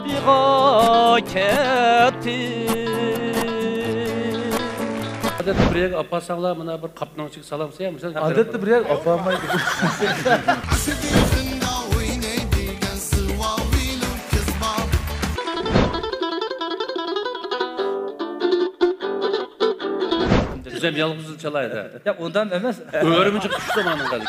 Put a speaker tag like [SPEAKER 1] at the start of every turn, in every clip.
[SPEAKER 1] Abiga ketdi.
[SPEAKER 2] Adetli bir yer apasanglar bana bir kapnancık salam sayamısın?
[SPEAKER 3] Adetli bir yer apamaydı.
[SPEAKER 2] Güzel yalnızlık çalaydı.
[SPEAKER 3] Ya ondan demez.
[SPEAKER 2] Öğrenci kuş zamanı geldik.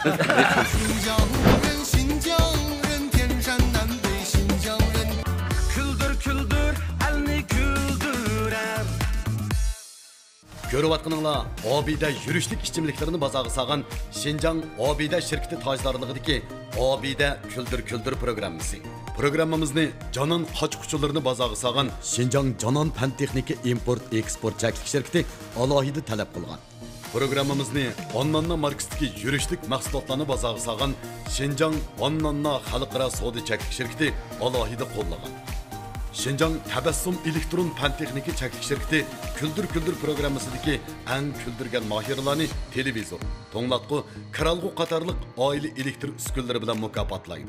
[SPEAKER 4] Görüvatqınыңlar, Abide yürüşlük işçimliklerini bazağı sağan Şinjan Abide şirketi tajdarlığıdaki Abide Küldür programması. Programımızı Canan Qaçquçularını bazağı sağan Şinjan Canan Pen Texniki Import Export Çeklik şirketi alohida talep qilgan. Programımızı Annanna markasındaki yürüşlük mahsulotlarını bazağı sağan Şinjan Annanna Xalqaro Savdo Çeklik şirketi alohida qo'llagan. Şinjan Tabassum Elektron Pantexniki Çeklik şirketi Küldür programmasındaki en küldürgen mahirlarını televizor, toңlatqu, kralgı qatarlıq aile elektrik üskünleri bilen mukapatlaydı.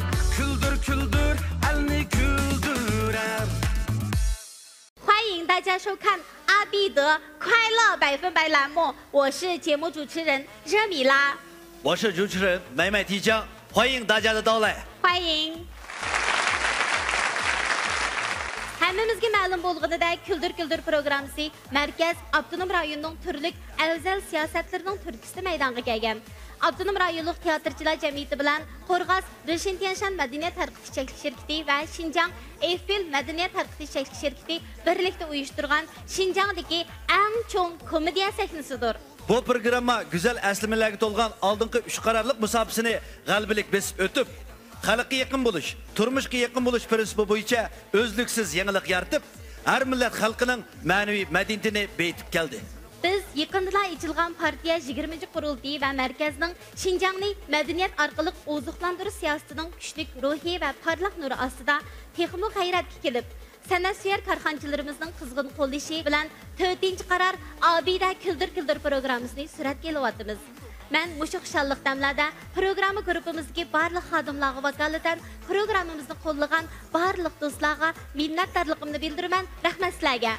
[SPEAKER 5] Küldür, elni küldürer.
[SPEAKER 6] 欢迎大家收看阿必得快乐100%栏目，我是节目主持人热米拉，
[SPEAKER 5] 我是主持人买买提江，欢迎大家的到来。
[SPEAKER 6] 欢迎。Hammamizga ma'lum bo'lganidek Küldür programmasi Markaz Avtonom rayonning turli afzal siyosatlarining turkisida maydonga kelgan. Avtonom rayonlik teatrchilar jamiyati bilan Qo'rg'as Rishintianshan madaniyat tarqatish cheklik shirkati va Xinjiang Eiffel madaniyat tarqatish cheklik shirkati birlikda uyushtirgan Xinjiangdagi eng cho'ng komediya sahnasidir.
[SPEAKER 5] Bu programma güzel eslimelerge tolgan aldığınki 3 kararlılık musabısını galibilik besip ötüp, xalqqa yaqin bo'lish, turmushga yaqin bo'lish prinsipi bo'yicha o'zliksiz yangilik yaratib, har millat xalqining ma'naviy madaniyatini betib keldi.
[SPEAKER 6] Biz yaqinda ochilgan partiya 20 qurultiyi va markazning Xinjiangni madaniyat orqali oziqlantirish siyosatining kuchli ruhiy va parlaq nuri ostida texnik hayratga kelib, san'atsuvar korxonchilarimizning qizg'in qo'llashi bilan 4-qaror Abida Küldür programmasini suratga olyapmiz. Men mushu xushalliq damlarda programma guruhimizdagi barliq xodimlarga vakolatan programmamizni qo'llagan barliq do'stlarga minnatdorligimni bildiraman. Rahmat sizlarga.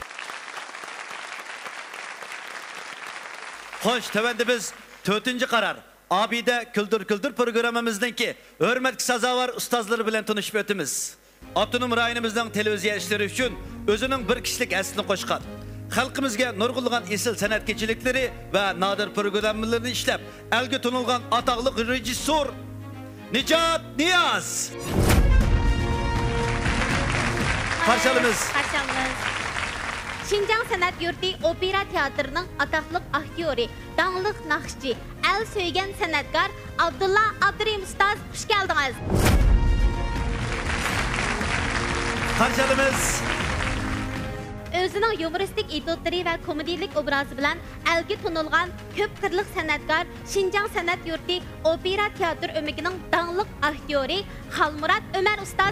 [SPEAKER 5] Xo'sh, tövende biz 4-qarar Abida Küldür programmamizdagi hurmatga sazovor ustozlar bilan tanishib o'tamiz. Avtonom rayonimizning televiziya ishlari uchun o'zining bir kishilik aslini qo'shgan. Xalqimizga nurg'ulgan esil san'atkechilikleri ve nadir programmalarını işlep, elge tunulgan ataqlıq rejissor Nicat Niyaz. Parçalımız.
[SPEAKER 6] Xinjiang San'at Yurti Opera Teatrının ataqlıq aktyoru, dağlıq naqshchi, el söygen san'atkar Abdullah Abdurim Ustaz, hoş geldiniz.
[SPEAKER 5] Parçalımız.
[SPEAKER 6] Özünün humoristik epizodları ve komedilik obrazı bilan elga tunulgan köp qirliq san'atkar Xinjiang San'at Yurti Opera Teatr ömrüning dağlıq aktyoru Xalmurat Ömer Ustaz.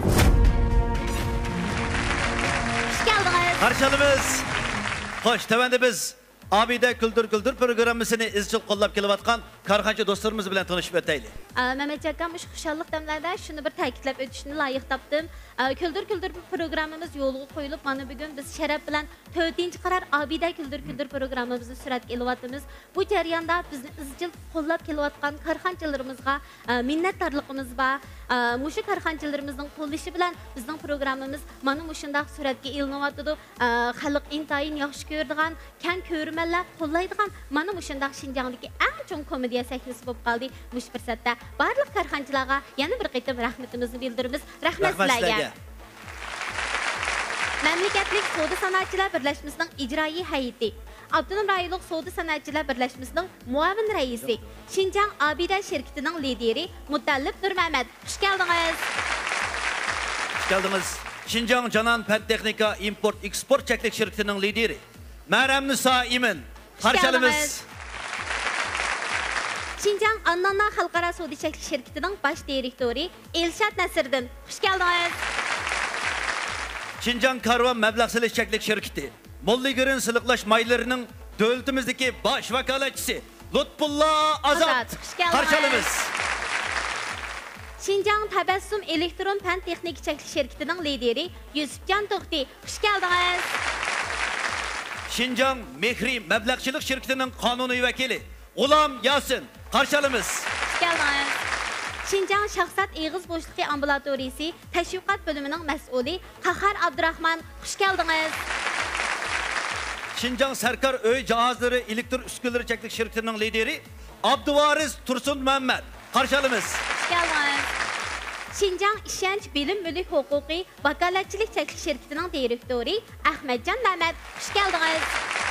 [SPEAKER 6] Hoş geldiniz.
[SPEAKER 5] Parçalımız. Hoş, tövende biz Abida Küldür programmasını izchil qo'llab kelayotgan korxonchi do'stlarimiz bilan tanishib o'taylik.
[SPEAKER 6] Mehmet Akam şu xushalliq damlarda shuni bir ta'kidlab o'tishni loyiq topdim. Küldür programmamiz yo'lga qo'yilib, mana bugun biz sharaf bilan 4-qaror Abida Küldür programmamizni suratga olyapmiz. Bu jarayonda bizni izchil qo'llab kelayotgan korxonchilarimizga minnatdorligimiz va mushu korxonchilarimizning qo'llashi bilan bizning programmamiz mana mushundaq suratga ilinyapti. Xalq intayin yaxshi ko'radigan, kang ko'rmanlar qo'llaydigan mana mushundaq Xinjiangdagi eng cho'ng komediya sahnasi bo'lib qoldi. Mush fursatda barliq korxonchilarga yana bir qayta rahmatimizni bildiramiz. Rahmat sizlarga. Mamlakatlik Savdo Sanoatchilar Birlashmasining ijroiy hay'ati, Avtonom rayonlik Savdo Sanoatchilar Birlashmasining muavin raisi, Xinjiang Abida shirkatining lideri Mutallib Nurmamat. Hoş geldiniz.
[SPEAKER 5] Hoş geldiniz. Xinjiang Canan Pantexnika Import Export Çeklik şirketinin lideri Meryem Nisa İmin. Parçalımız.
[SPEAKER 6] Xinjiang Annanna Xalqaro Savdo Çeklik şirkatining baş direktori Elshad Nasriddin. Hoş geldiniz.
[SPEAKER 5] Xinjiang Karvan Mablag' Silish Çeklik şirketi Molligirin siliqlash maylarının devletimizdeki baş vakalatçısı Lutfullah Azat. Parçalımız.
[SPEAKER 6] Şinjan Tabassum Elektron Fen Texnik Çekili Şirketi'nin lideri Yusufcan Tohti. Hoş geldiniz.
[SPEAKER 5] Şinjan Mehri Meblağçılık Şirketi'nin kanuni vekili Ulam Yasin. Karşılığımız.
[SPEAKER 6] Hoş geldiniz. Şinjan Şahsat Eğiz Boşluğu Ambulatorisi Teşviqat Bölümünün mesulü Qahar Abdurrahman. Hoş geldiniz.
[SPEAKER 5] Şinjan Serkar Öy Cihazları Elektrik Üsküleri Çeklik Şirketi'nin lideri Abduvariz Tursun Mehmet. Karşılığımız.
[SPEAKER 6] Hoş geldiniz. Şinjan İşenç Bilim Mülk Hukuki Vakalatçılık Çekili Şirketi'nin direktörü Ahmetcan Mehmet. Hoş geldiniz.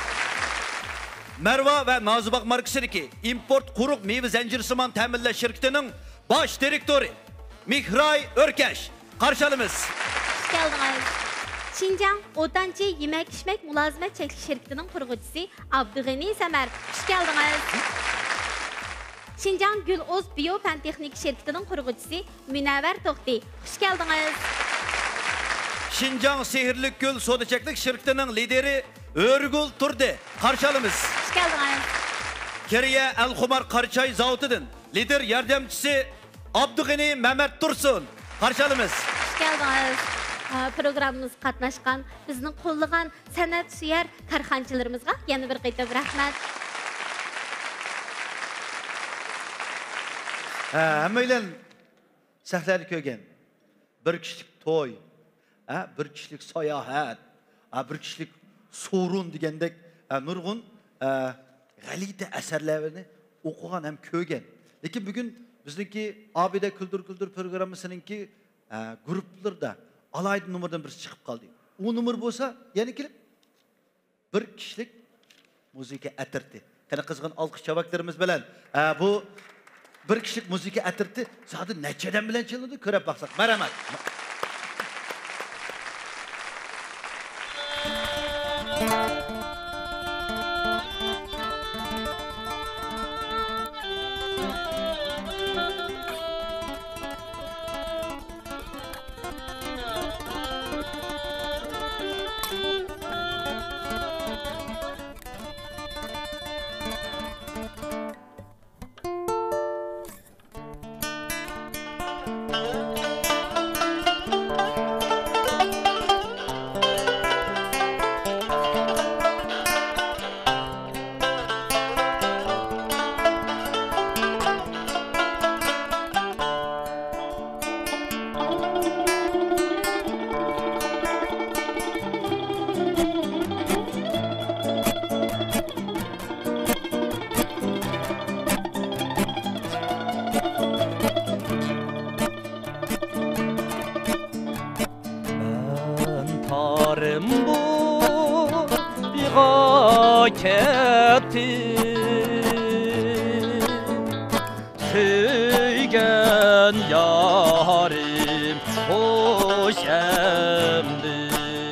[SPEAKER 5] Merva ve Nazubak markasındaki import kuruk meyve zinciri sıman teminle şirketinin baş direktörü Mihray Örkeş. Karşılığımız.
[SPEAKER 6] Hoş geldiniz. Şinjan Otancı Yemek İçmek Mülazimet Çekili Şirketi'nin kurgucusu Abdügeni Semer. Hoş geldiniz. Şinjan Güloz Biyofen Texnik Şirketi'nin kurgucusu Münevver Tohti. Hoş geldiniz.
[SPEAKER 5] Şinjan Sihirlik Gül Soda Çeklik Şirketi'nin lideri Örgül Turdi. Karşılığımız.
[SPEAKER 6] Hoş geldiniz.
[SPEAKER 5] Keriye El Humar Karçay Zavutu'nun lider yardımcısı Abdügeni Mehmet Tursun. Karşılığımız.
[SPEAKER 6] Hoş geldiniz. Programımız katnaşkan, bizning qo'llagan san'at suyar karxanchilarimizga yana bir qayta rahmat.
[SPEAKER 3] Hammaylar sahlarni ko'rgan. Bir kishilik to'y, bir kishilik sayohat, bir kishilik so'run degandek nurg'un g'alita asarlarni o'qigan ham ko'rgan. Lekin bugun bizniki Obida Kuldur programmasininki gruplarda alaydı numaradan birisi çıkıp kaldı. O numar bo'lsa, yana kelib bir kishilik muzika atirti. Qani qizg'in olqish chavaklarimiz bilan bu bir kishilik muzika atirti zodi nechadan bilan chalindi ko'rib baqsak. Marhamat.
[SPEAKER 1] Söygen yarim hoş emdi.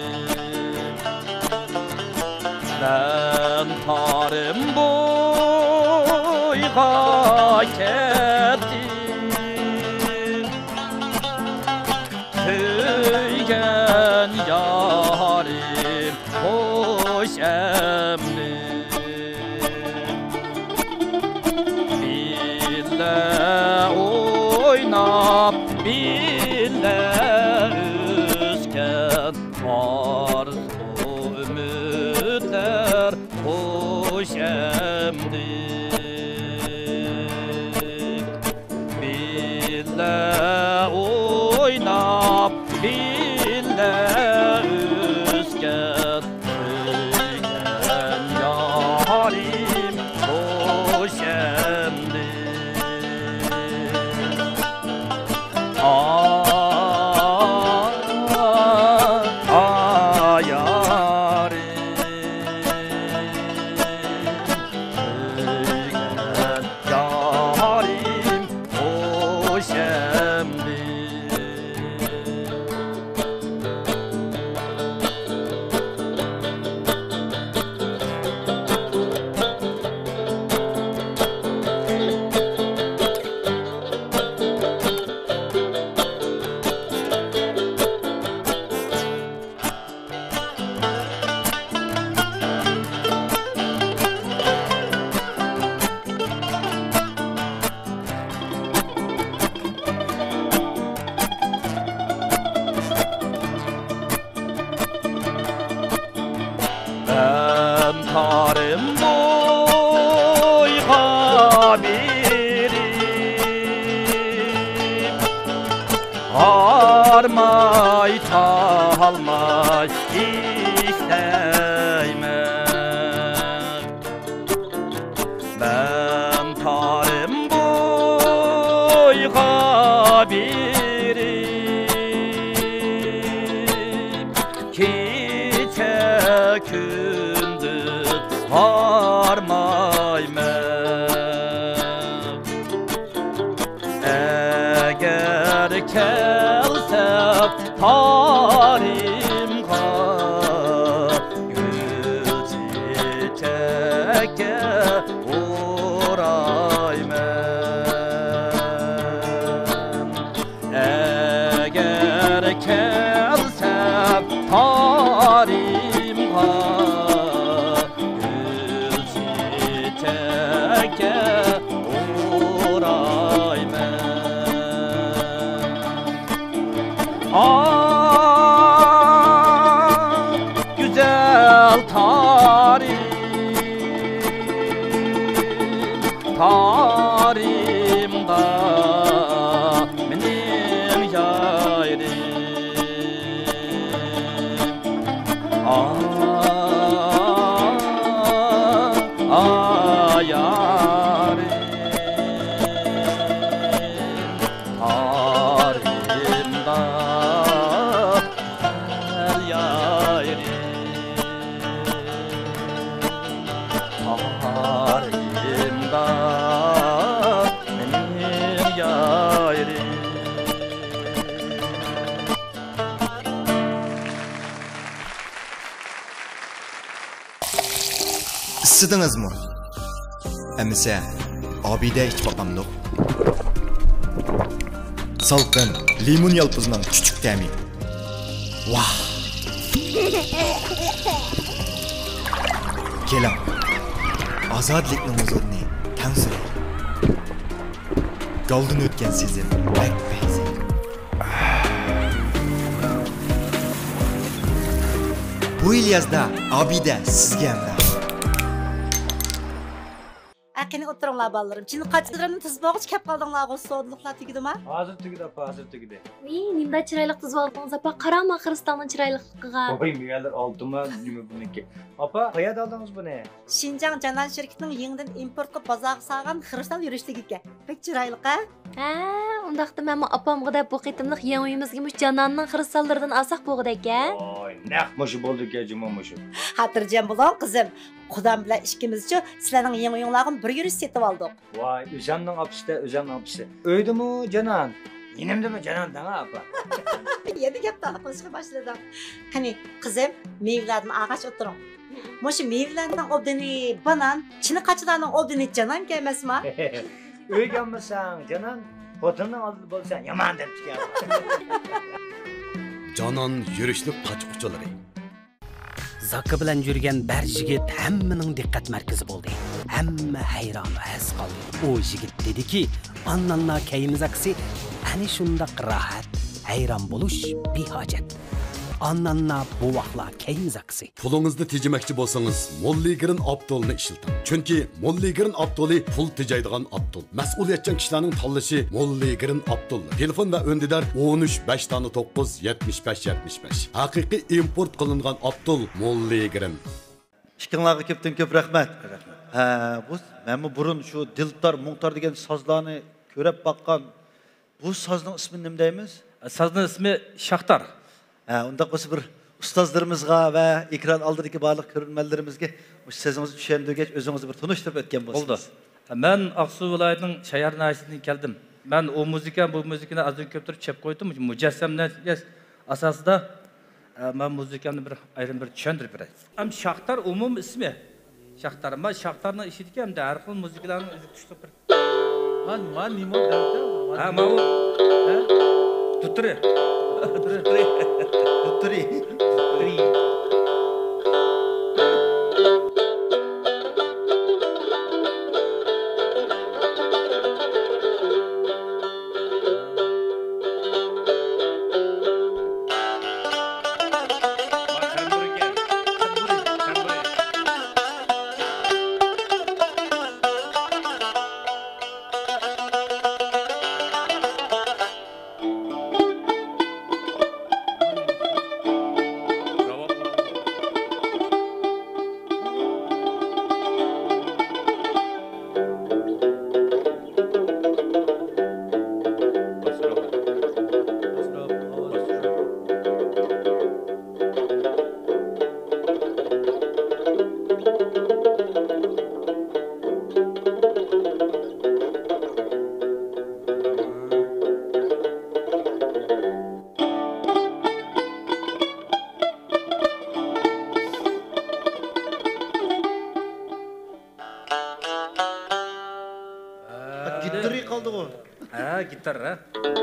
[SPEAKER 1] Ben tarım boyga kettim. Söygen yarim hoş emdi. Oynap bile üzken arzu ümitler hoş emdik. Bile oynap bile üzken yarim hoş emdik. almaz isteymen. Ben tarım boyga birip keche kündüz harmayman. Eğer kelsem tarimga gül çiçeğe orayman. Eğer kelsem tarimga gül çiçeğe orayman. Ah, güzel tarimda benim yarim. Ah, ah yarim, tarimda güzel yarim. Tarimda benim yarim.
[SPEAKER 7] Isıdınızmı? Əmisə, abidə iç bakamdıq. Salqın, limon yalpızının küçük təmi. Vah! Kelam, azadlıkның huzurunu tən sürək. Qaldın ötken sezim, bək bəyzik. Bu il yazda abidə sizgə əmrə.
[SPEAKER 8] Akini oturunglar ballarım. Şimdi kaçırlarının tuz boğuç kep kaldыңlar o soğudluklar tügüdü ma?
[SPEAKER 2] Hazır tügüdü apa, hazır tügüdü.
[SPEAKER 6] Nimda chiroyli qizib oldingiz apa, qarama Qirg'izistonning chiroyliqiga.
[SPEAKER 2] Oy, meyalar altıma nima buniki. Apa, qayerda aldınız bunu?
[SPEAKER 8] Şinjan Canan şirketinin yeniden importqa bozaq sağan Qirg'iziston yurishligiga. Pek chiroyli ha?
[SPEAKER 6] Ha, undaqda men opamga deb bu qitimliq yangi uyimizga mush Janonning Qirg'izistonlaridan alsaq bo'lg'ida ekan.
[SPEAKER 2] Oy, naq mushu bo'ldi kejima mushu.
[SPEAKER 8] Hatırcam bulan kızım. Kudam bilen işkimizce sizlerin yeni oyunlarını bir yürüyüş setip aldık.
[SPEAKER 2] Vay, özemning apisi, özemning apisi. Öydimi Canan? Yenimdimi Canan dana apa?
[SPEAKER 8] Yeni gep daha konuşmaya başladım. Hani kızım meyvelerden ağaç oturun. Moşu meyvelerden obdeni banan, çini kaçılarının obdeni Canan gelmez mi?
[SPEAKER 2] Öy gelmesen Canan, xotinning oldida bo'lsan yomon deb chiqar.
[SPEAKER 4] Canan yürüşlük kaçıkçıları.
[SPEAKER 9] Zakı bilan yurgan bar yigit hammaning diqqat markazi bo'ldi. Hamma hayron has qoldi. O yigit dediki, "Annanlar kayimiz aksi ana shundaq rahat, hayron bo'lish behojat. Annanlar bu vaqtlar kayimiz aksi."
[SPEAKER 4] Pulunuzda tejimekçi bolsanız Molligirin Abdol'unu işiltin. Çünkü Molligirin Abdol'u pul tejaydigan Abdol. Məsuliyyətçən kişilərin tanlışı Molligirin Abdol. Telefon ve öndedar 13 5 tane 9 75 75. Hakiki import kılıngan Abdol Molligirin.
[SPEAKER 3] İşkinlarga köpten köp rahmet. Bu men burun şu Diltar Muhtar degen sazlarını körep bakkan bu sazның ismini nima deymiz?
[SPEAKER 1] Sazning ismi Shaxtar.
[SPEAKER 3] Unda qo'shib bir ustozlarimizga va ekran oldidagi barliq ko'rganlarimizga o'sha so'zingizni tushuntirgach o'zingizni bir tanishtirib o'tgan
[SPEAKER 1] Bo'ldi.
[SPEAKER 3] bo'lsangiz.
[SPEAKER 1] Men Aqsu viloyatining Shayar nahiyasidan keldim. Men o muzikani azdan ko'ptirib chep qo'ydim. Mujassamlar asosida men muzikani bir ayrim bir tushuntirib beray. Ham Shaxtar umum ismi. Shaxtar. Men Shaxtarni eshitganimda har xil muzikalarni o'zi tushuntirib bir. Man nima deyapti? Ha, men ha? Tutri.
[SPEAKER 3] Tutri. kaldı o.
[SPEAKER 1] Ha, gitar ha.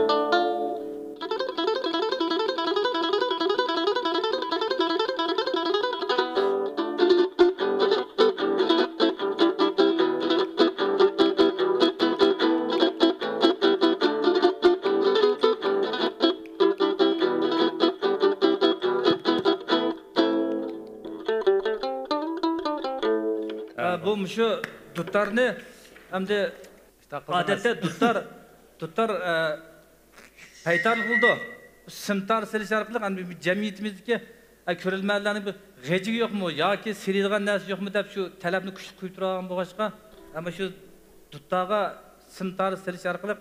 [SPEAKER 1] Bu şu dutarını hem de adette dutar paytar buldu. Sımtar seliş arkalık hani bir cemiyetimizdeki körülmelerinin bir geci yok mu ya ki seriydiğin neresi yok mu deyip şu talebini küçük kuyturağın bu başka ama şu duttağa sımtar seliş arkalık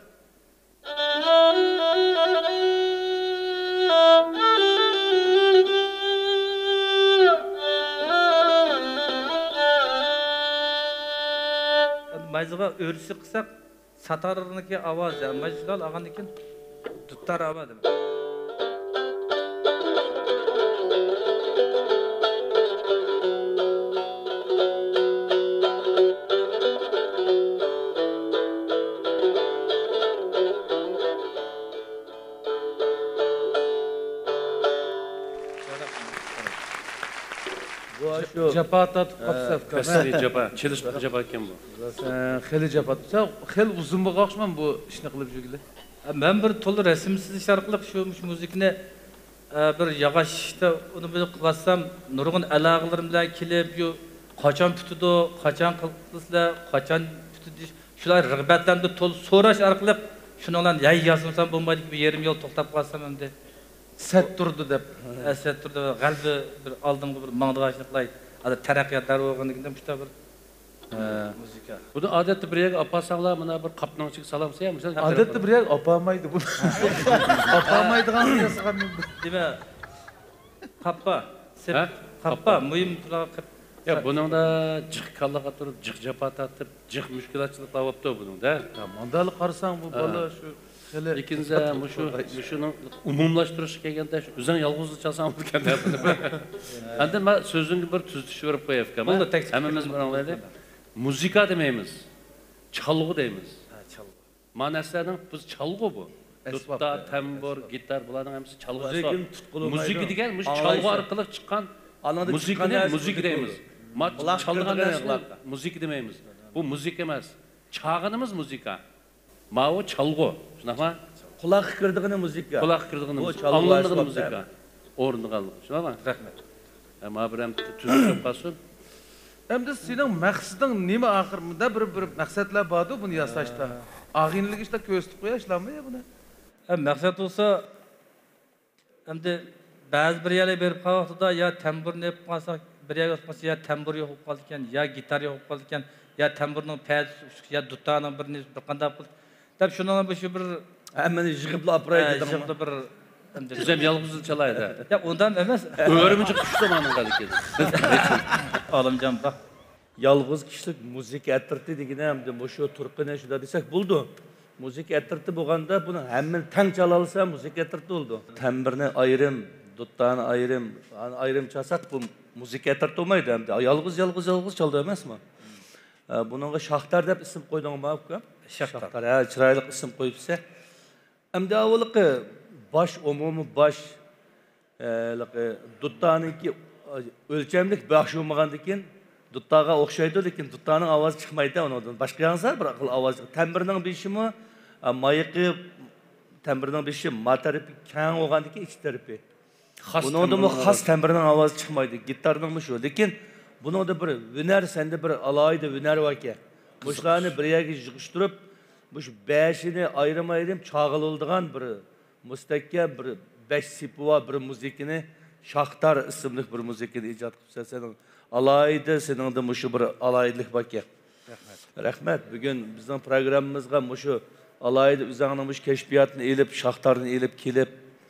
[SPEAKER 1] Mayzığa örüsü kısak satarınınki avaz ya. Mayzığa ağan iken tutar avaz demek.
[SPEAKER 10] Capa atıp kapsaf.
[SPEAKER 11] Kasri capa, çeliş capa kim bu?
[SPEAKER 10] Xeli capa. Sen xel uzun bu qaqşman bu işni qilib jurgili.
[SPEAKER 1] Ben bir tolu resimsiz şarkılık şu müzikini bir yavaşta onu böyle kıvarsam nurgun alağlarım bilen kelip yo kaçan pütüdü, kaçan kılkısla, kaçan pütüdü şular rıgbetlendi tolu soraş arkalık şunu olan yay yazımsam bombaydı gibi yerim yol toktap kalsam hem de
[SPEAKER 10] Set durdu dep.
[SPEAKER 1] set durdu qalbi bir aldığım bir mağduraşlıqlay adı terakkiyatlar olğanlıkından bu bir müzika.
[SPEAKER 11] Bunu adetli bir yere apasaqlar buna bir qapның içine salamsa ya mesela.
[SPEAKER 10] Adetli bir yer apamaydı bunu. Apamaydıgan yazgan men.
[SPEAKER 1] Deme. Kappa.
[SPEAKER 11] Ha?
[SPEAKER 1] Kappa mühim turağı
[SPEAKER 11] Ya bunun da cık kallaga turup cık capa tatıp cık müşkilatçılık lavaptı bunun da.
[SPEAKER 10] Ya mandalı qarsan bu bala şu xeli
[SPEAKER 11] İkinci şunun umumlaştırışı kelgende şu özün yalğızlı çalsam ekan bunu. Endi men sözünü bir tuzluşu verip qo'yapman.
[SPEAKER 1] Bo'ldi, tek
[SPEAKER 11] Hammamiz bir anglaylik. Muzika demeymiz. Çalgı deymiz.
[SPEAKER 1] Ha, çalgı.
[SPEAKER 11] Manaslarning biz çalgı bu. Dutta, tambur, gitar bularning hamısı çalgı. Müzik degan mush çalgı orqali chiqqan müzik deymiz. Çaldıgan narsa müzik demeymiz. Bu müzik emas. Çağınımız müzika. Mao çalgı. Şunaqmi?
[SPEAKER 3] Kulak kırdığını müzik ya.
[SPEAKER 11] Kulak kırdığını anlandığını müzika. Orunda qaldı. Şunaqmi? Rahmet. Ama bir hem tuzluq qasın.
[SPEAKER 10] Hem de senin maqsadın nima axırında bir maqsadlar bardı bunu yasaşda. Ağinlik işte köstüp qo'yashlanma ya buni.
[SPEAKER 1] Maqsad olsa hem de ba'zi bir yerga berib qo'yaqda ya tambur ne qolsa bir yerga o'tmasa ya tambur yo'q bo'lib qoldi ekan, ya gitar yo'q bo'lib qoldi ekan, ya tamburning pad ya duttaning bir qanday qilib deb shundan bu shu bir
[SPEAKER 3] Hemen jig'ibla apraydi.
[SPEAKER 1] jig'ibla bir
[SPEAKER 11] Güzel yalğızlı çalaydı.
[SPEAKER 1] ya ondan emas.
[SPEAKER 11] Öğrenmeyecek kuşta manın qaldı
[SPEAKER 1] Olimjon bak.
[SPEAKER 3] Yalğız kişilik müzik ettirdi degine hem de şu turqini şuda desek buldu. Müzik ettirdi bo'lganda buni hamma tang chala olsa müzik ettirdi oldu. Tambirni ayırım, duttani ayırım çalsak bu müzik ettirdi olmaydı hem de. Yalğız çaldı emasmi? Bununla Şahtar deb isim qo'ydingmi aka? Şahtar. Ha, chiroyli isim qo'yibsa. Hem de avvaliqi baş umumi baş duttaniki ölçemlik baş olmagandan duttaga o'xshaydi lekin duttaning ovozi chiqmaydi undan. Boshqa yansar bir xil ovoz. Tambirning beshimi mayiqi tambirning beshi ma tarafi kang bo'lgandan keyin ichki tarafi. Buningda xos tambirning ovozi chiqmaydi. Gitarning shu. Lekin buningda bir hunar senda bir alohida hunar bor ekan. Bularni bir yerga yig'ishtirib, bu beshini ayrim chog'iladigan bir müstakil bir 5 sipuva bir müzikini Şahtar isimli bir müzikini icat qilsa senin alayda senin de muşu bir alaydilik bak ya. Rahmet. Bugün bizden programımızga muşu alayda üzerine muş keşfiyatını elip Şahtar'ını elip kelip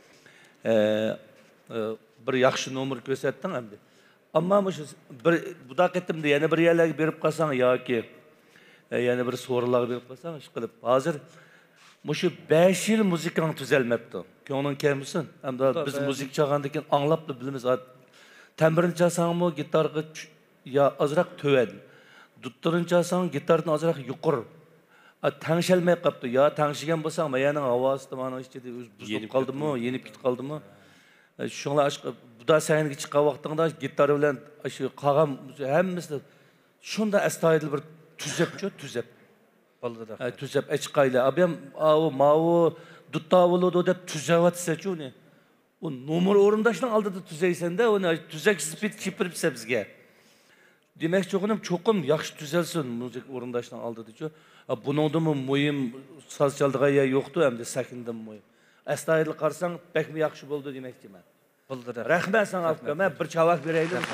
[SPEAKER 3] bir yaxşı numar göstertin hem de. Ama muşu bir budak ettim de yani bir yerlerge berip kalsan ya ki yani bir sorular berip kalsan iş kılıp hazır. Muşu 5 yıl müzikanı düzelmepti. Onun kelmisin. Hem de biz müzik çalgandaki anlap da bilimiz. Tembirini çalsan mı gitarı ya azrak töven. Dutturun çalsan gitarını azrak yukur.
[SPEAKER 12] Tanışalmay qaptı. Ya tanışıgan bolsang, mayaning ovozida mana ichida o'z buzib qoldimi, yenib ketib qoldimi? Shunlar bu da sahnaga chiqqan vaqtingda gitar bilan shu qolgan hammasi shunda astoydil bir tuzab.
[SPEAKER 1] Bo'ldi.
[SPEAKER 12] Tuzab chiqaylar. Abam mavu duttavuludu deb tuzavatsa-chu uni. O nomer o'rindashning oldida tuzaysanda, uni tuzaksiz kipiribsa bizga. Demak, cho'qim yaxshi tuzalsin muzik o'rindashning oldida-chu. Buningdimi muhim soz chaldigan yo'qdi, hamda sakindan muhim. Astoydil qarsang, bakmi yaxshi bo'ldi demakchiman.
[SPEAKER 1] Bo'ldi.
[SPEAKER 12] Rahmat sana aka, men bir chavak beraylik.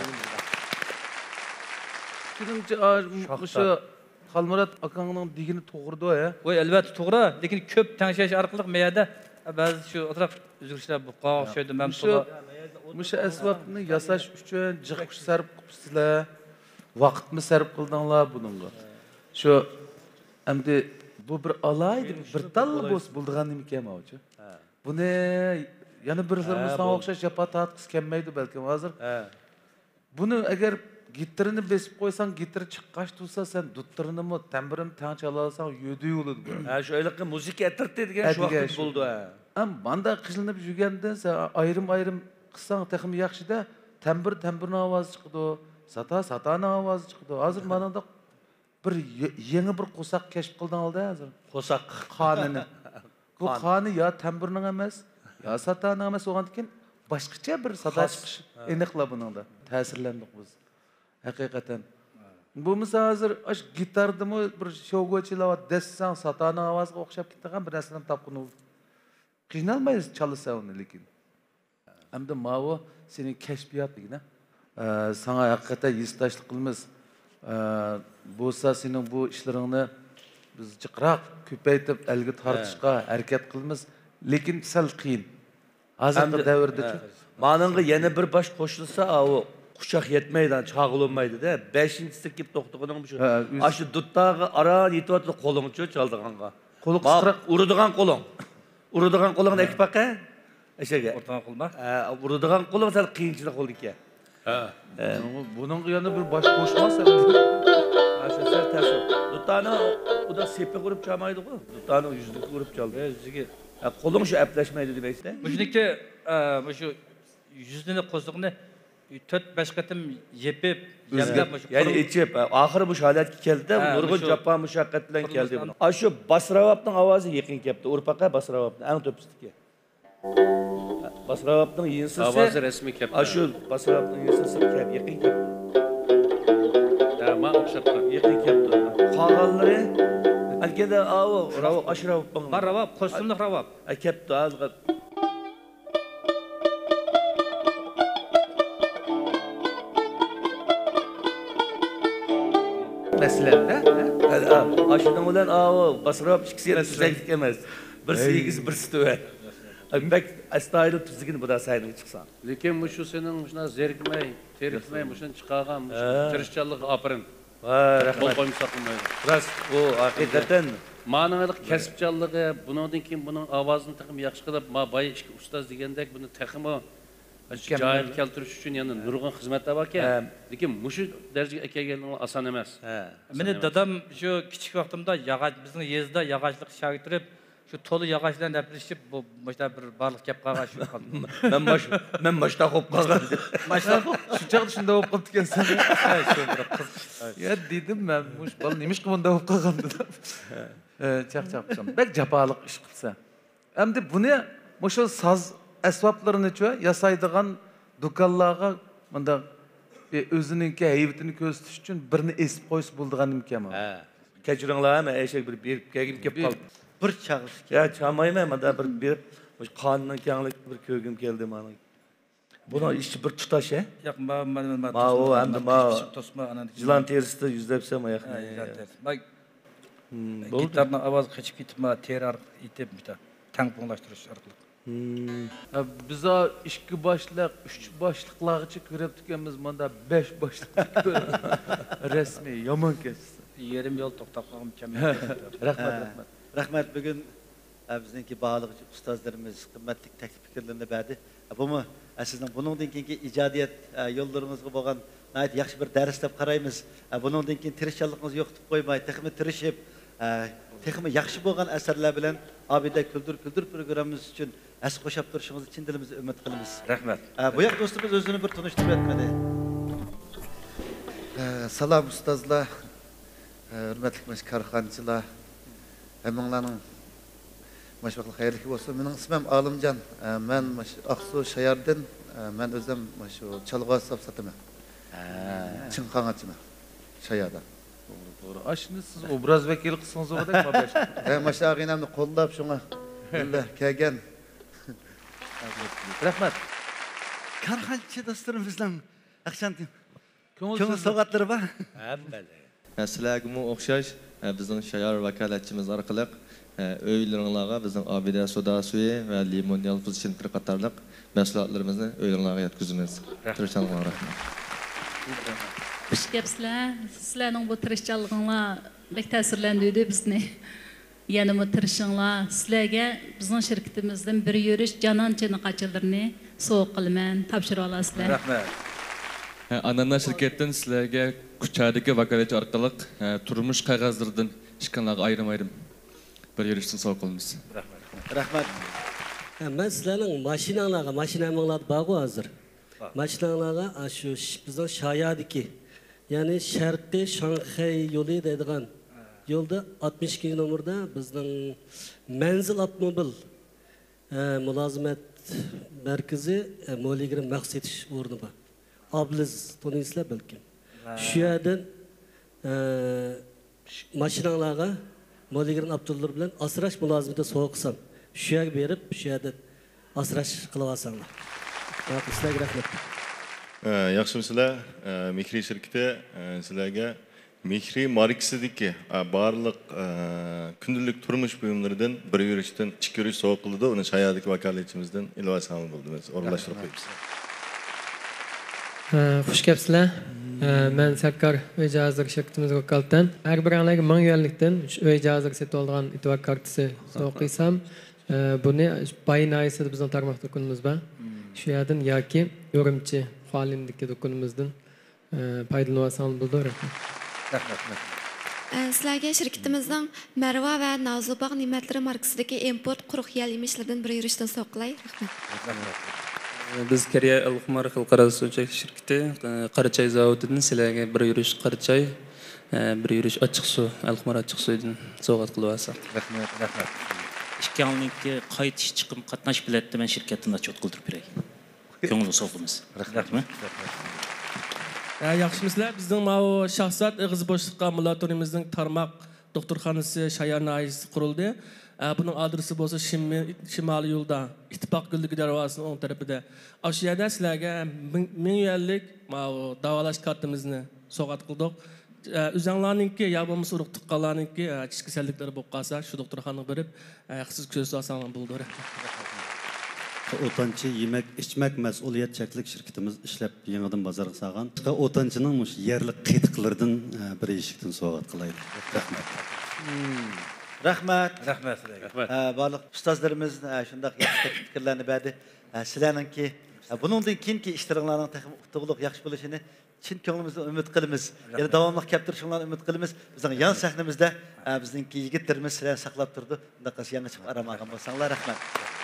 [SPEAKER 10] Fikrimcha shu Xalmurat akangning degini to'g'ri ya.
[SPEAKER 1] Voy, albatta to'g'ri, lekin ko'p tanishish orqali mayada ba'zi shu o'tirib uzrishlar bu qo'shdi men
[SPEAKER 10] Musha asbobni yasash uchun jiq sarf qilibsizlar. Vaqtni sarf qildinglar buningga. Shu endi bu bir alaydi, bir talla bo'lgan nima ekan-chi. Buni yana birlarimizdan o'xshash japa tatqis kelmaydi balkim hozir. Buni agar gitarını besip koysan, gitar çıkkaş tutsa sen dutlarını mı, tembirini tan çalarsan yödüğü olur bu.
[SPEAKER 12] Şu öyle müzik ettirdi diye şu vakit buldu ha.
[SPEAKER 10] Ama banda kışlanıp jügenden sen ayrım kıssan takım yakşı da tembirin avazı çıktı, satanın avazı çıktı. Hazır bana da bir yeni bir kosak keşif kıldın aldı hazır.
[SPEAKER 12] Kosak.
[SPEAKER 10] Kanını. Bu kanı ya tembirin emez, ya satanın emez olan diken başkaça bir sata çıkış. Enekla bunun da. Tesirlendik biz. Hakikaten. Bu misal hazır gitarda mı bir şovga çalıp dessen satanın avazına okşap gittiğin bir neslen tapkını kıynalmayız çalışsa onu lekin. Hem de mavi senin keşfiyat degine. Sana hakikaten yistaşlık kılmız. Bolsa senin bu işlerini biz çıkrak köpeytip elgi tartışka hareket kılmız. Lekin sal kıyın. Hazırda devirde çok.
[SPEAKER 12] Manınğı yeni bir baş koşulsa o kuşak yetmeyden çağılınmaydı da 5-ci kip doktuğunun bu şu. Aşı duttağı ara yetiyatlı kolunu çaldığanğa.
[SPEAKER 10] Kolu kıstırak.
[SPEAKER 12] Uruduğun kolunu ekip bakı. Eşege.
[SPEAKER 1] Ortadan kolma.
[SPEAKER 12] Uruduğun kolunu sal kıyınçılık oldu ki.
[SPEAKER 10] Bunun yanında bir baş koşmazsa.
[SPEAKER 12] Aşı sel tersi. Duttağını o da sepe kurup çalmaydı bu. Duttağını yüzlük kurup çaldı. Kolun şu epleşmeydi demekse.
[SPEAKER 1] Bu şuniki şu yüzünü kozuğunu 4-5 katım yepip
[SPEAKER 12] yani içip ahir bu halatga keldi nurg'un japa mushaqqat bilan keldi buni. Shu Basravabning ovozi yaqin keldi. Urpaqa Basravabning eng to'pisiki. Basravabning yinsisi
[SPEAKER 11] ovozi rasmiy keldi.
[SPEAKER 12] Shu Basravabning yinsisi keldi, yaqin keldi.
[SPEAKER 11] Tamam, o'xshabdi.
[SPEAKER 12] Yaqin keldi. Qolganlari alkada Ravab Ashrafning
[SPEAKER 1] Ravab qo'shnini Ravab
[SPEAKER 12] keldi hozir.
[SPEAKER 10] Meselende.
[SPEAKER 12] Aşıdan olan Basrab ikisi tüzeklik emez. Birisi ikisi birisi tüver. Bek astoydil tüzgin bu da sayını çıksan.
[SPEAKER 11] Lekin bu şu senin şuna zerikmey, terikmey, şun çıkargan, tirişçilik apırın.
[SPEAKER 12] Rahmat.
[SPEAKER 11] Bol koymuş sakınmayın.
[SPEAKER 12] Rast o hakikaten.
[SPEAKER 11] Mananılık kesipçalığı, bunun kim bunun avazını takım yaxşı kılıp, bay ustaz degендek bunu takımı cahil keltiriş üçün yani nurgun hizmetler varken, lekin muşu dereceye kelgenliği asan emas.
[SPEAKER 1] Meni dadam şu küçük vaktimde yağaç bizim yezde yağaçlık şagirtirip şu tolu yağaçlardan deprişip bu başta bir barlık kep qağa şu kaldım.
[SPEAKER 12] Ben başta hop qalgan.
[SPEAKER 10] Başta şu çağ dışında hop qaldı ken sen. Ya dedim ben muş bal nemiş qımında hop qalgan dedim. Çaq. Bek japalık iş qılsa. Endi bunu muşu saz asbablarını yasaydigan do'konlarga mında o'zininki haybatini ko'rsatish uchun birini esib qo'ysa bo'ladigan imkon bor.
[SPEAKER 12] Kechiringlar, men eshak bir berib kelgim kelib qoldi.
[SPEAKER 3] Bir çağır.
[SPEAKER 12] Ya çamayman, manda bir berib qonning kenglik bir ko'gim keldi mana. Buni ichi bir tutash, he?
[SPEAKER 1] Yo'q, men
[SPEAKER 12] o endi
[SPEAKER 1] tosma ana
[SPEAKER 12] yılan terisida yuzlabsam oyoq.
[SPEAKER 1] Bak. Gitarning ovozi qochib ketibmi, terar itib bitta tang bo'nglashtirish orqali.
[SPEAKER 10] Biz ikki boshliq, 3 boshliqlargacha ko'rib turganmiz, menda 5 boshliq rasmiy yomon ketdi.
[SPEAKER 1] Yerim yo'l to'xtab qolgim
[SPEAKER 10] Rahmat.
[SPEAKER 3] Rahmat bugün bizdeki bağlıqçı ustazlarımız kıymetli teklif fikirlerini verdi. Bu mu? Sizden bunun dinkinki icadiyet yollarımızga bo'lgan yaxshi bir ders deb qaraymiz. Bunun dinkin tirishçiligimiz yo'q deb qo'ymay, texmi tirishib texmi yaxshi bo'lgan asarlar bilan Abida Küldür programımız için es qo'shib turishingizni chin dilimizdan umid qilamiz.
[SPEAKER 1] Rahmat.
[SPEAKER 3] Bu yoq do'stimiz o'zini bir tanishtirib o'tmadi.
[SPEAKER 13] Salam ustozlar, hurmatli korxonchilar, hammanglarning maşvaqli xayrli bo'lsin. Mening ismim Olimjon. Men Aqsu Shayardan, men o'zim shu chalg'u sataman. Chinqangachiman. Shayardan.
[SPEAKER 10] Doğru. Şimdi siz obraz vekili kısmınız o kadar mı başlayın?
[SPEAKER 13] Maşağınamni qo'llab shunga kelgan.
[SPEAKER 10] Rahmat.
[SPEAKER 3] Korxonchi do'stlarimizdan aqshanti ko'ngil sog'atlari bor.
[SPEAKER 14] Sizlarga o'xshash bizning shayar vakolatchimiz orqali uylaringizga bizning Abida soda suvi va limon yalpiz shirkir qatorliq mahsulotlarimizni uylaringizga yetkazamiz. Tirishchiligingizga rahmat.
[SPEAKER 15] Xush kelibsizlar. Sizlarning bu tirishchiliginglar bek ta'sirlantirdi bizni. Yana bu tirishinglar sizlarga bizning shirkatimizdan bir yurish janon chiniqachilarini sovg'a qilaman, topshirib olasizlar.
[SPEAKER 1] Rahmat.
[SPEAKER 14] Anana şirketten sizlerge kuchadagi vakolatchi orqali turmush qog'ozlaridan ishkanlarga ayrim bir yurishdan sog' qolamiz.
[SPEAKER 3] Rahmat.
[SPEAKER 16] Ben sizlerning mashinanglarga borgu hozir. Mashinanglarga shu bizning Shayadiki, ya'ni Sharqiy Shanxay yo'li deydigan yo'lda 62 nomerda bizning Manzil avtomobil mulozimat markazi mo'ligini maqsad etish o'rni bor. Abliz tanıysızlar belki. Şu yerden maşinalarga Moligrin Abdullah bilen asraş mülazimete soğuksam. Şu yer verip şu yerden asraş kılavasınlar. Sizlerge rahmet.
[SPEAKER 17] Yaxshi sizlar Mihri şirketi sizlarga Mihri markasidagi barliq kundalik turmush buyumlaridan bir yurishdan ikki yurish sovg'a qildi. Uni Shayadagi vakolatchimizdan ilova salom bo'ldi. O'rlashtirib qo'yibmiz.
[SPEAKER 18] Xush kelibsizlar. Men Sarkar uy jihozlari shirkatimizga vakolatdan har biringlarga 1000 yuanlikdan uy jihozlari sotib olgan itoat kartasi sovg'a qilsam, buni baynaysida bizning tarmoq do'konimiz bor. Shu yerdan yoki Urumchi Xolimdagi do'konimizdan foydalansangiz bo'ladi.
[SPEAKER 1] Rahmat.
[SPEAKER 19] Sizlarga shirkatimizning Marva va Navzubog' ne'matlari markasidagi import quruq yal yemishlardan bir yurishdan sovg'a qilay. Rahmat.
[SPEAKER 20] Biz Koreya Al-Xumar xalqaro so'chak shirkati Qarichoy zavodidan sizlarga bir yurish Qarichoy, bir yurish ochiq suv, Al-Xumar ochiq suvdan sovg'a qilib olsak.
[SPEAKER 1] Rahmat.
[SPEAKER 21] Ikkalniki qaytish chiqim qatnash biletni men shirkatdan ochib qildirib beray. Ko'ngil sog'imiz. Rahmat.
[SPEAKER 22] Yaxshimisizlar? Bizning ma'vo shaxsat ig'iz bo'shliqqa ambulatoriyamizning tarmoq doktorxonasi Shayarnayis qurildi. Bunun adresi bo'lsa Shimoliy yo'lda İttifoq Gulligi darvozasining o'ng tarafida. O'sha yerda sizlarga 1000 yuanlik davolash kartimizni sovg'a qildik. O'zinglarningki yo bo'lmasa urug' tuqqanlarningki ichki kasalliklari bo'lib qolsa, shu doktorxonaga berib, siz ko'z olsangiz bo'ldi.
[SPEAKER 23] O'tanchi yemek içmek mas'uliyatchalik shirkatimiz ishlab yangidan bozorga solgan. O'tanchining mush yerlik qiytiqlaridan bir eshikdan sovg'a qilaylik.
[SPEAKER 3] Rahmat.
[SPEAKER 1] Rahmat sizlarga.
[SPEAKER 3] Barliq ustozlarimiz shunday yaxshi fikrlarni berdi. Sizlarningki buningdan keyingi ishlaringlarning to'g'riq yaxshi bo'lishini chin ko'nglimizdan umid qilamiz. Yana davomli kelib turishinglarni umid qilamiz. Bizning yan sahnamizda bizningki yigitlarimiz sizlarni saqlab turdi. Bunday qilib yangi chiqib aramagan bo'lsanglar rahmat.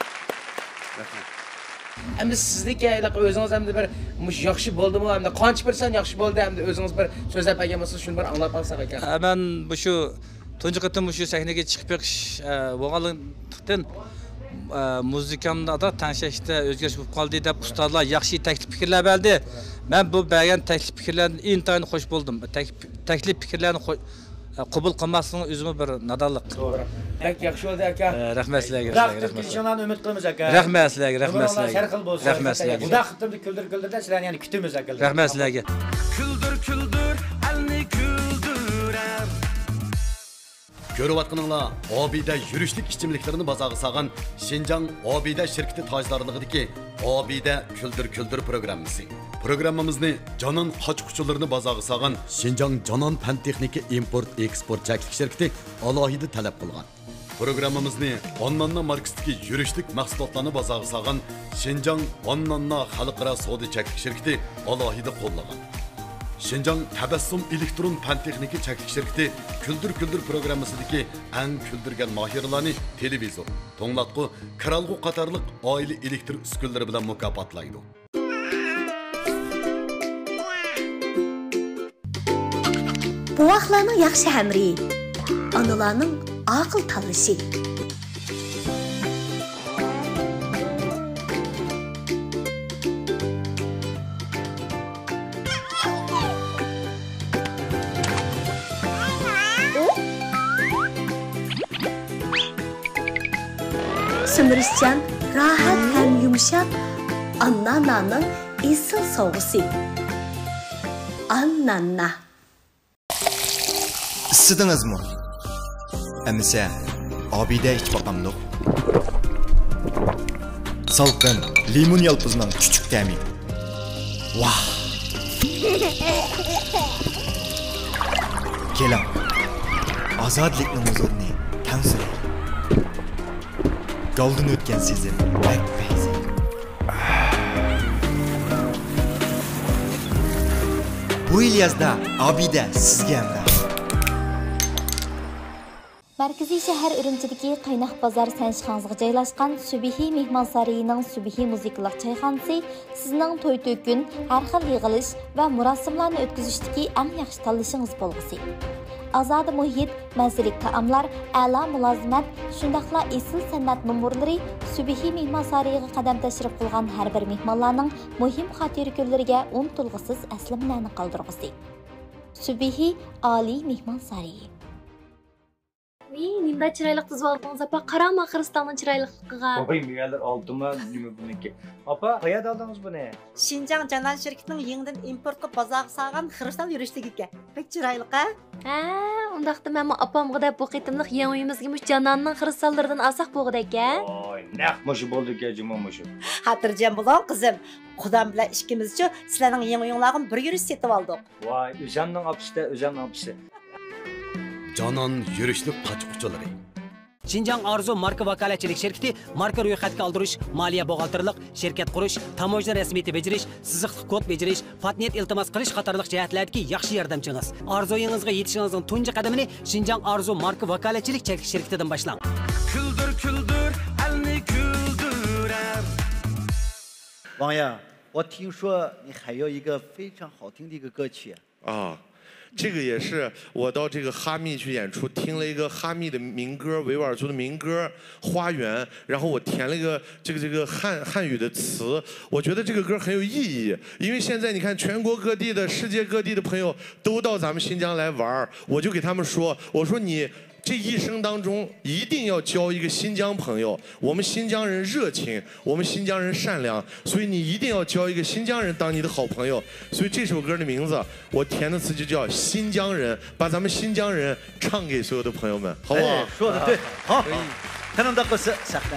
[SPEAKER 24] Endi sizniki o'zingiz hamda bir mush yaxshi bo'ldimi, hamda qancha persen yaxshi bo'ldi, hamda o'zingiz bir so'zlab berganmisiz, shuni bir anglab olsak ekan.
[SPEAKER 1] Men bu shu tunji qatim shu sahnaga chiqib beqish bo'lganlikdan muzikamda da tanishishda o'zgarish bo'lib qoldi deb ustozlar yaxshi taklif fikrlar berdi. Men bu bergan taklif fikrlardan intayin xush bo'ldim. Taklif fikrlarni qabul qilmasligim o'zimga bir nodonlik.
[SPEAKER 24] To'g'ri. Bak yaxshi bo'ldi aka.
[SPEAKER 1] Rahmat sizlarga.
[SPEAKER 24] Rahmat. Umid qilamiz aka.
[SPEAKER 1] Rahmat sizlarga. Rahmat sizlarga.
[SPEAKER 24] Rahmat sizlarga. Xudo xatimni kuldirda sizlarni yana kutamiz aka.
[SPEAKER 1] Rahmat sizlarga.
[SPEAKER 4] Küldür elni küldürer. Görüvatqınыңlar Abida yürüşlük içimliklerini bazağı sağan Şinjan Abida şirketi tajdarlığıdaki Abida Küldür programımızı. Programımızı Canan Qaçquçularını bazağı sağan Şinjan Canan Pen Texniki Import Export Çəklik şirketi alahidi talep qılğan. Programımızı Annanna markasındaki yürüşlük mahsulotlarını bazağı sağan Şinjan Annanna Xalqara Savdo Çəklik şirketi alahidi qo'llagan. Şinjan Tabassum elektron fan texnika cheklik şirketi Küldür Küldür programmasidagi eng küldürgen mahirlarni televizor, to'nglatqu, kiralg'u qatorliq oila elektr uskunalari bilan mukofotlaydi.
[SPEAKER 5] Buvaqlarning yaxshi hamri, onalarning aql tanlashi. Sömürüşcan, rahat hem yumuşak Annana'nın esil soğusu. Annana.
[SPEAKER 6] Isıdınızmı? Əmsə, abidə iç bakamdıq. Salqın, limon yalpızının küçük təmi. Vah! Kelam, azadlıkның huzurunu təmsil et. Galdan ötken sizin, bək bəyzi. Bu il yazda abidə sizge əmrə.
[SPEAKER 7] Mərkəzi şəhər Ürümçidəki Qaynaq Bazar Sənşixanasıga joylashqan Sübihi Mehman Sarayıning Sübihi musiqilıq çayxanası sizning to'y to'kun, har xil yig'ilish va murosimlarni o'tkazishdagi eng yaxshi tanlashingiz bo'lg'usi. Azad muhit, mazalik taomlar, a'lo mulozimat, shundaqla esil san'at numurlari Sübihi Mehman Sarayiga qadam tashrif qilgan har bir mehmonlarning muhim xotira kunlariga unutilg'isiz aslimlarni qoldirg'usi. Sübihi Oliy Mehman Sarayi.
[SPEAKER 8] Nimda çıraylık tuzub aldınız apa? Qarama Kırgızstan'ın çıraylıqlığa.
[SPEAKER 2] Oy, meğerler altıma nime bununki. Apa, kayad aldınız bu ne?
[SPEAKER 25] Şinjan Canan şirketinin yenidən importqa bazaq sağan Kırgızstan yürüştəgikə. Pek çıraylık ha?
[SPEAKER 8] Ondaqda mən apamğa da bu qitimliq yeni uyumuzga muş Cananның Kırgızsallardan asaq boğudak ha?
[SPEAKER 2] Oy, naqmışı boldu ki acımamışı.
[SPEAKER 25] Hatırcam bulan kızım. Kudam bilan işkimizçi sizlərning yeni uyumlarını bir yürüş setib aldıq.
[SPEAKER 2] Vay, özəmnin apısı da özəmnin apısı.
[SPEAKER 4] Canan yürüşlük qaçquçuları.
[SPEAKER 9] Şinjan Arzu marka vakolatchilik şirketi marka ro'yxatga oldirish, moliya buxgalterlik, shirkat qurish, tamojna rasmiyati bejirish, siziqli kod bejirish, patent iltimos qilish qatorliq jihatlardagi yaxshi yordamchingiz. Arzuyingizga yetishingizning tunji qadamini Şinjan Arzu marka vakolatchilik şirketidan boshlang.
[SPEAKER 26] Küldür küldür, elni küldürer.
[SPEAKER 3] 王爷，我听说你还有一个非常好听的一个歌曲
[SPEAKER 27] 啊。这个也是我到这个哈密去演出，听了一个哈密的民歌，维吾尔族的民歌《花园》，然后我填了一个这个汉语的词，我觉得这个歌很有意义，因为现在你看全国各地的、世界各地的朋友都到咱们新疆来玩，我就给他们说，我说你这一生当中一定要交一个新疆朋友，我们新疆人热情，我们新疆人善良，所以你一定要交一个新疆人当你的好朋友。所以这首歌的名字我填的词就叫《新疆人》，把咱们新疆人唱给所有的朋友们，好不好？
[SPEAKER 3] 说的对，好，他能到不是啥的。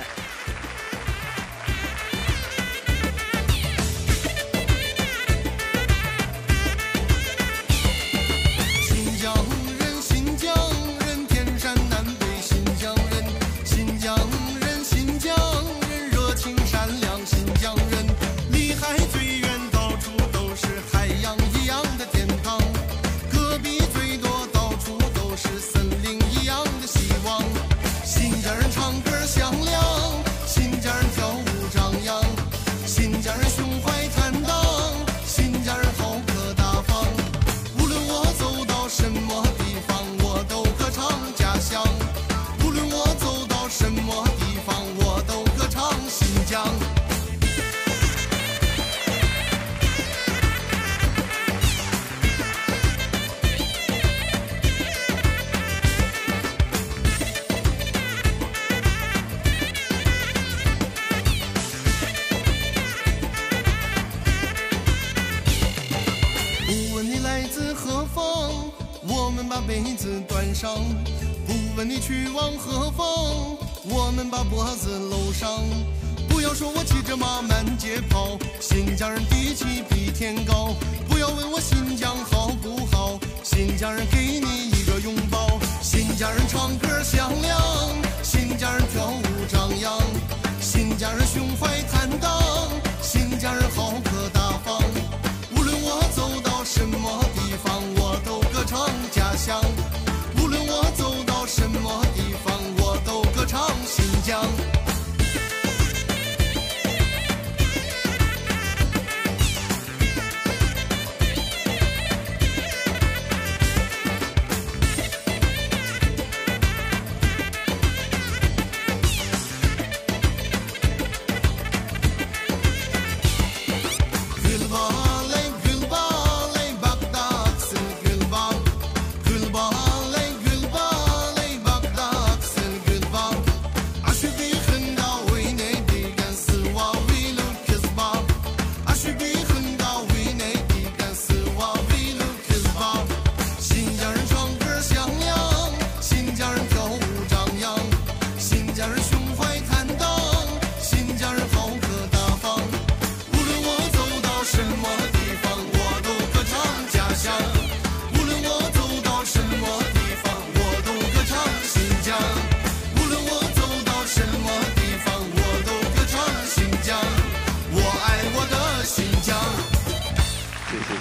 [SPEAKER 26] 杯子端上，不问你去往何方，我们把脖子搂上。不要说我骑着马满街跑，新疆人底气比天高。不要问我新疆好不好，新疆人给你一个拥抱。新疆人唱歌响亮，新疆人跳舞张扬，新疆人胸怀坦荡，新疆人好客大方。无论我走到什么地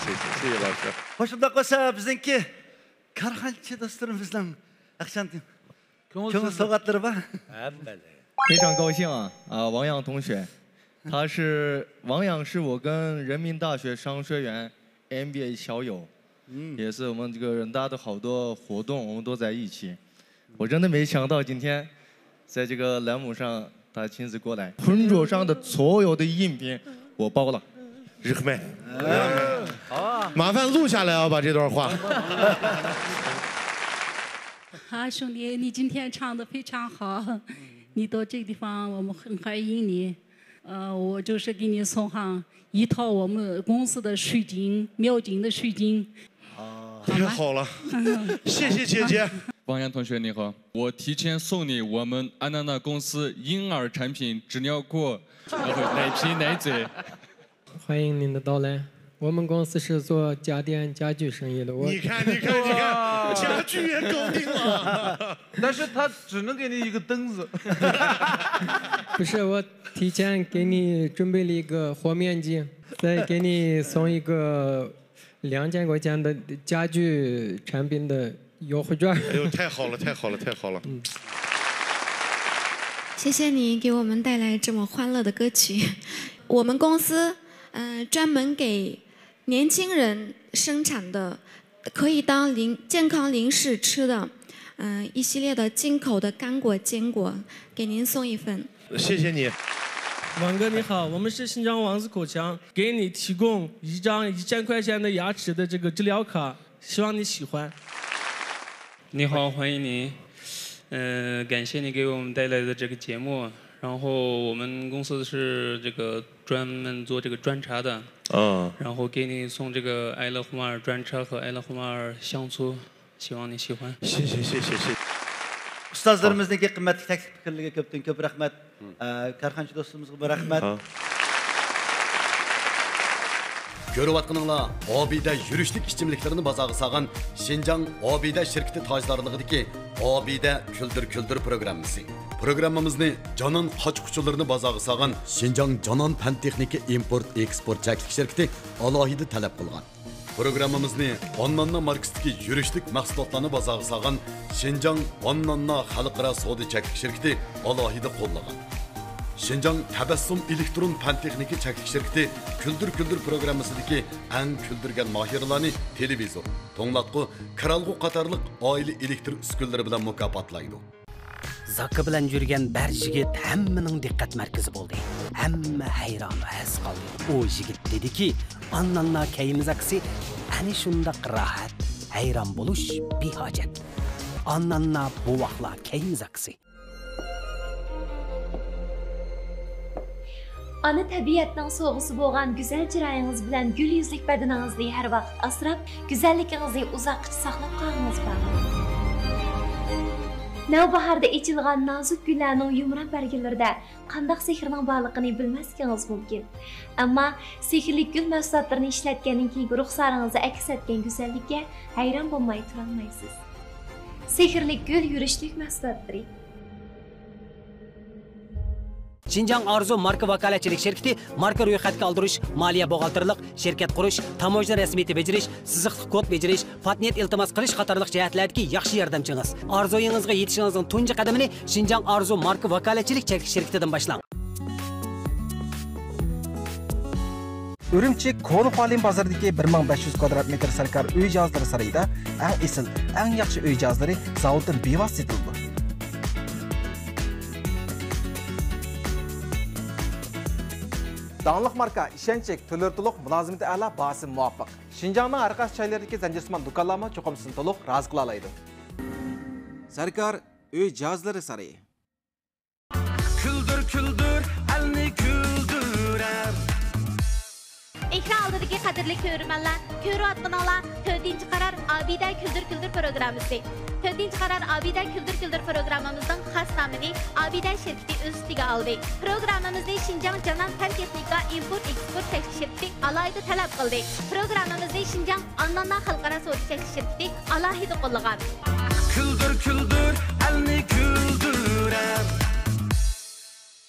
[SPEAKER 27] 谢老师。
[SPEAKER 3] Hoşumda kosa bizdenki karhançı dostlarımızdan akşam köngül soğatları var.
[SPEAKER 10] 非常高兴啊！王阳同学，王阳是我跟人民大学商学院 MBA 校友，也是我们这个人大的好多活动我们都在一起。我真的没想到今天在这个栏目上他亲自过来，婚桌上的所有的音频我包了。
[SPEAKER 27] 日妹，麻烦录下来啊，把这段话。
[SPEAKER 11] 啊，兄弟，你今天唱得非常好，你到这个地方我们很欢迎你。我就是给你送上一套我们公司的水晶妙晶的水晶。
[SPEAKER 27] 太好了，谢谢姐姐。
[SPEAKER 12] 王阳同学你好，我提前送你我们安娜娜公司婴儿产品纸尿裤，然后奶皮奶嘴。
[SPEAKER 18] 欢迎您的到来。我们公司是做家电家具生意的。
[SPEAKER 27] 你看，家具也搞定了。
[SPEAKER 13] 但是他只能给你一个灯子。
[SPEAKER 18] 不是，我提前给你准备了一个和面机，再给你送一个2000块钱的家具产品的优惠券。
[SPEAKER 27] 哎呦，太好了，太好了，太好了！
[SPEAKER 19] 谢谢你给我们带来这么欢乐的歌曲。我们公司专门给年轻人生产的，可以当健康零食吃的，一系列的进口的干果坚果，给您送一份。
[SPEAKER 27] 谢谢你。
[SPEAKER 22] 王哥你好，我们是新疆王子口腔，给你提供一张1000块钱的牙齿的这个治疗卡，希望你喜欢。
[SPEAKER 20] 你好，欢迎你。感谢你给我们带来的这个节目。然后我们公司是这个专门做这个专茶的。然后给你送这个爱乐红尔专茶和爱乐红尔香醋，希望你喜欢。
[SPEAKER 27] 谢谢。
[SPEAKER 3] Ustazlarımızdaki kıymetli teklif fikirlerine köp rahmet. Karxançı dostumuzga bir rahmet.
[SPEAKER 4] Görüvatqınыңlar Abide yürüşlük içimliklerini bazağı sağan Şinjan Abide şirketi tajlarlığıdaki Abide Küldür programımızı. Programımızı Canan Qaçquçularını bazağı sağan Şinjan Canan Pen Texniki Import Export çeklik şirketi alohida talep qilgan. Programımızı Annanna markasındaki yürüşlük mahsulotlarını bazağı sağan Şinjan Annanna Xalqaro Savdo çeklik şirketi alohida qo'llagan. Şinjan Tabassum Elektron Pen Texniki çeklik şirketi Küldür programmasındaki en küldürgen mahirlarını televizor, to'nglatqu, kiralg'u qatorliq oila elektr uskunalari bilan mukofotlaydi.
[SPEAKER 9] Zakı bilan yurgan bar yigit hammaning diqqat markazi bo'ldi. Hamma hayron va has qoldi. O yigit dediki, Annanna kaymiz aksi ana shundaq rohat, hayron bo'lish behojat. Annanna bu vaqtlar kaymiz aksi.
[SPEAKER 8] Ana tabiatning so'g'isi bo'lgan go'zal chiroyingiz bilan gul yuzlik badaningizni har vaqt asrab, go'zalligingizni uzoqqa saqlab qolgangiz bor. Navbaharda echilgan nozik gullarning yumron barglarida qanday sehrning borligini bilmasligingiz mumkin. Ammo sehrli gul mahsulotlarini ishlatgandan keyin ruxsaringizni aks etgan go'zallikka hayron bo'lmay tura olmaysiz. Sehrli gul yurishlik mahsulotlari.
[SPEAKER 9] Şinjan Arzu marka vakolatchilik şirketi marka ro'yxatga oldirish, moliya buxgalterlik, shirkat qurish, tamojna rasmiyati bajarish, siziqli kod bajarish, patent iltimos qilish qatorliq jihatlardagi yaxshi yordamchingiz. Arzuyingizga yetishingizning tunji qadamini Şinjan Arzu marka vakolatchilik şirketidan boshlang.
[SPEAKER 14] Ürümçi Ko'l Xolin bozoridagi 1500 kvadrat metr sarkar uy jihozlari sarayida eng esil, eng yaxshi uy jihozlari zavoddan bevosita etildi. Dağınlıq marka işençek, tölörtülük, mülazimeti ala, bahası muvaffaq. Şinjanның arqas çaylardaki zanjirsman dukanlama çoqumsun toluq razı qılalaydı. Sarkar uy jihozlari sarayı.
[SPEAKER 15] Küldür, elni küldürer.
[SPEAKER 8] Ekran aldığındaki qadrli ko'rmanlar, ko'rayotganlar 4-chi qarar Abide Küldür programmasi. 4-chi qarar Abide Küldür programmamizning xas nomini Abide şirketi o'z ustiga oldi. Programmamizni Şinjan Canan Pen Texnika Import Export şirketi alohida talab qildi. Programmamizni Şinjan Annanna Xalqaro Savdo şirketi alohida qo'llagan.
[SPEAKER 15] Küldür, elni küldürer.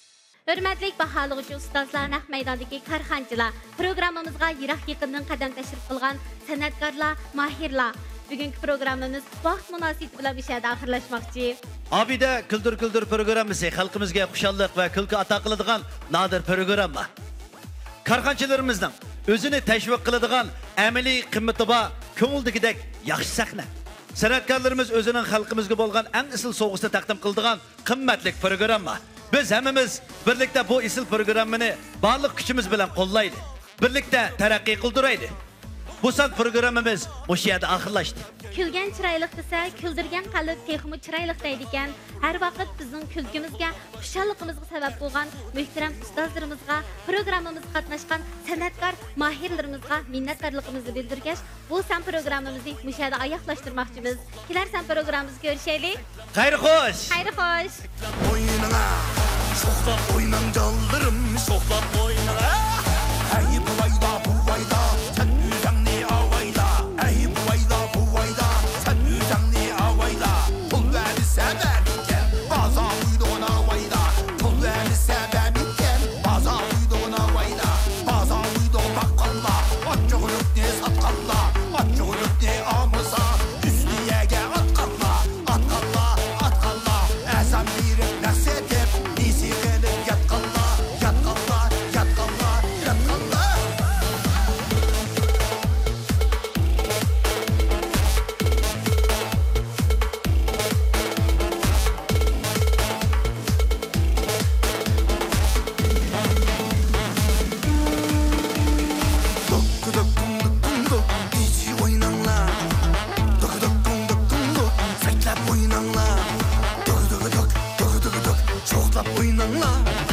[SPEAKER 8] Hörmətli bahalığıcı ustazlar, naq meydandakı karxançılar, programımızga yiraq yaqından qadam təşrif qılğan sənətkarlar, mahirlar. Bugünkü programımız vaqt münasibəti bilan işədə axırlaşmaqçı.
[SPEAKER 3] Abide Küldür programımızı halkımızga xuşalliq ve külki ata qiladigan nadir programma. Karxançılarımızdan özünü təşviq qiladigan amaliy qimmati bor, ko'ngildagidek yaxshi sahna. San'atkorlarimiz o'zining xalqimizga bo'lgan eng isil sovg'usini taqdim qiladigan qimmatli programma. Biz hammamiz birlikda bu isil programmani barliq kuchimiz bilan qo'llaydi. Birlikda taraqqiy qildiraydi. Bu san programmamiz o'sha yerda oxirlashdi.
[SPEAKER 8] Külgen çıraylık dese, küldürgen qalb texmi çıraylık deydiken, her vaqt bizning kulkimizga, xushalligimizga sabab bo'lgan muhtaram ustozlarimizga, programmamizga qatnashgan sanatkor mahirlarimizga minnatdorligimizni bildirgach, bu san programmamizni mushada oyoqlashtirmoqchimiz. Kelarsan programmamizni ko'rishaylik.
[SPEAKER 3] Xayr xo'sh.
[SPEAKER 8] Xayr xo'sh.
[SPEAKER 15] Oynana, so'xlab o'ynan joldirim, so'xlab oynana. Ay bu vayda, sen yüzəngni avayda. Ay bu vayda, sen yüzəngni avayda. Pul verirsə vermikən, baza uyduğuna vayda. Pul verirsə vermikən, baza uyduğuna vayda. Baza uyduğu baqqalla, açıqlık ne satqalla. Açıqlık ne amısa, üstüyəgə atqalla. Atqalla, atqalla, əsən birib nəqs edib, nisi qılıb yatqalla. Yatqalla, yatqalla, yatqalla. So'xlab o'ynanglar.